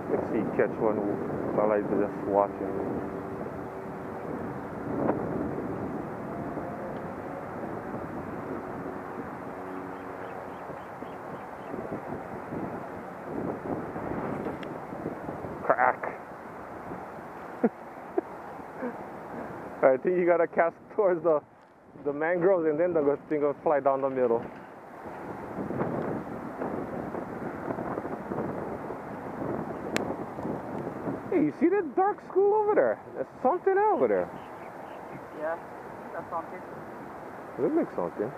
Let's see, catch one while I just watching. Crack. I think you gotta cast towards the mangroves and then the thing will fly down the middle. Hey, you see that dark school over there? There's something over there. Yeah, that's something. It looks something.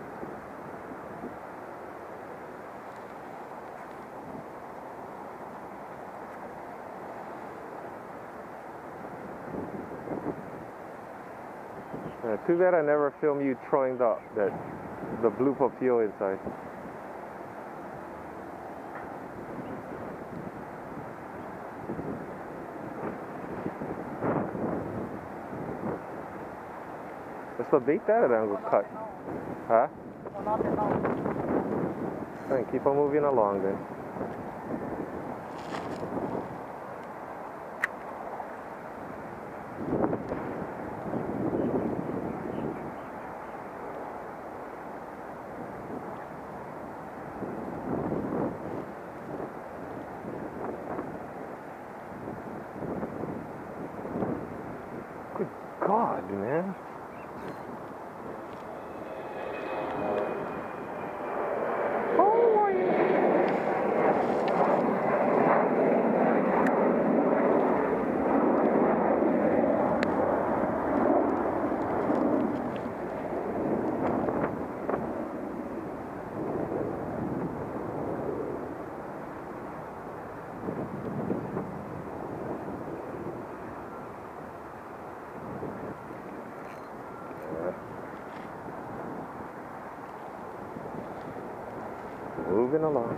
Too bad I never filmed you throwing the blue papio inside. What's the bait that I'm gonna cut? Huh? Fine, keep on moving along then. Good God, man. Moving along.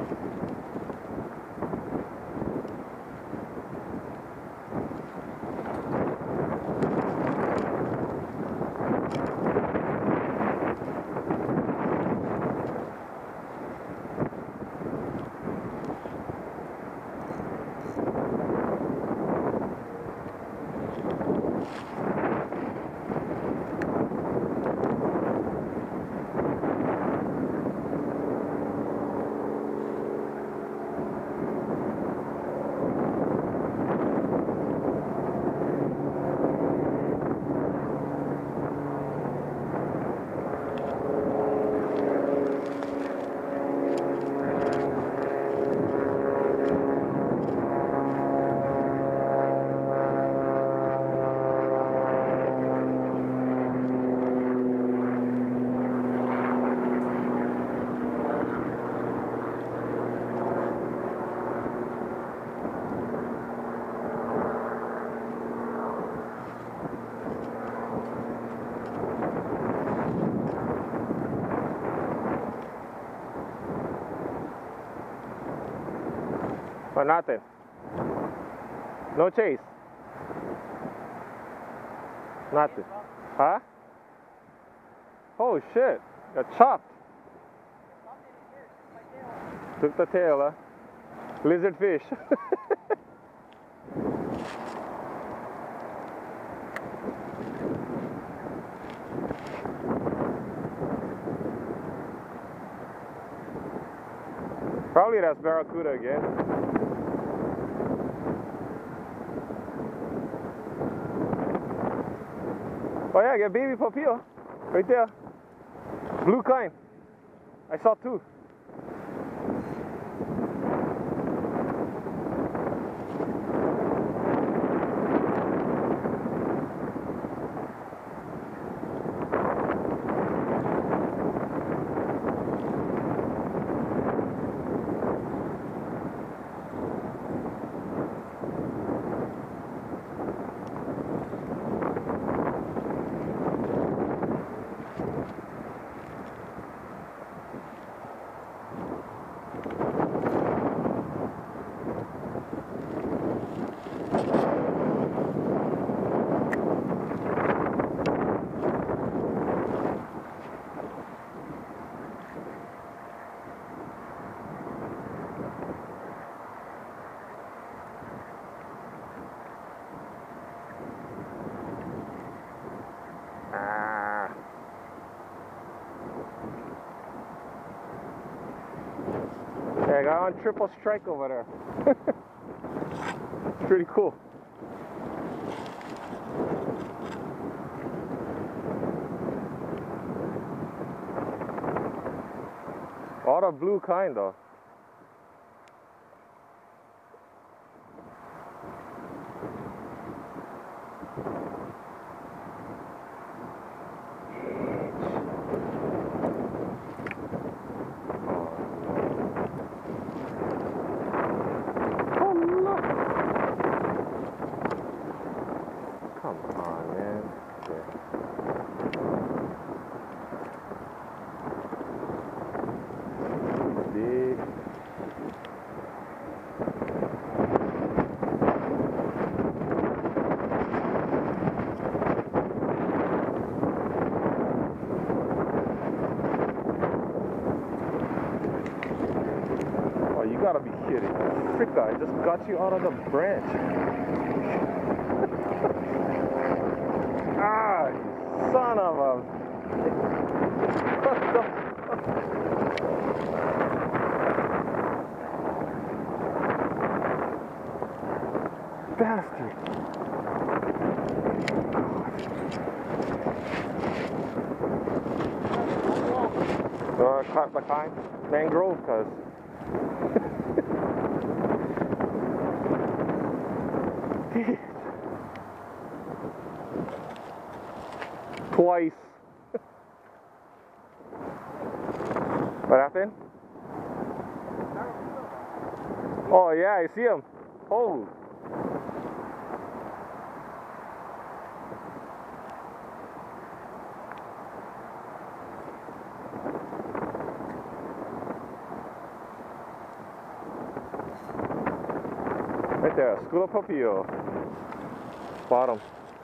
But nothing. No chase. Nothing. Huh? Oh shit. Got chopped. Took the tail, huh? Lizard fish. Probably that's barracuda again. Oh yeah, get baby papio. Right there. Blue kind. I saw two. Yeah, I got on triple strike over there. Pretty cool. All the blue kind though. Come on, man. Yeah. Big. Oh, you gotta be kidding. Frick, I just got you out of the branch. Ah, you son of a... What the... Bastard. Cut the kind mangrove, cuz. Twice. What happened? Oh yeah, I see him. Oh. Right there, school of Papillo. Bottom.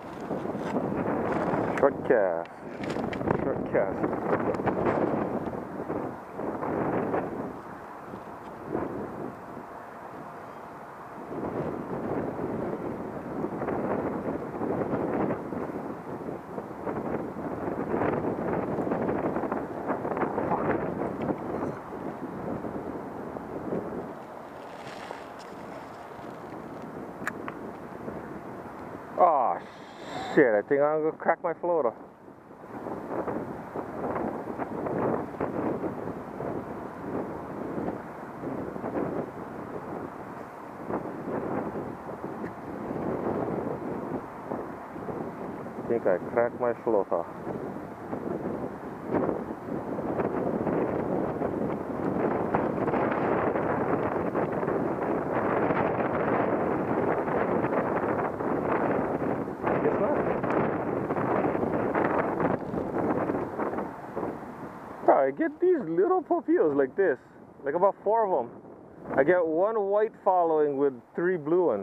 Short cast. Short cast. Oh shit, I think I'm gonna crack my floater. I think I cracked my floater. I get these little Papillos like this, like about 4 of them. I get one white following with 3 blue ones.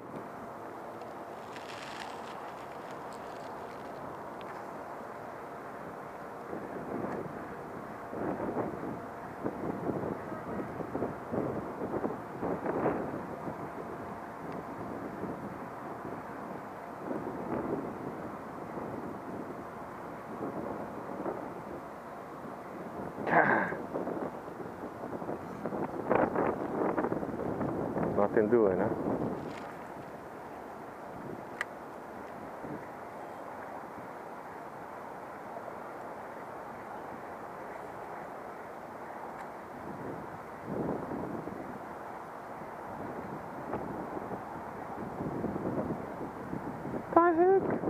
Nothing doing, huh? The heck?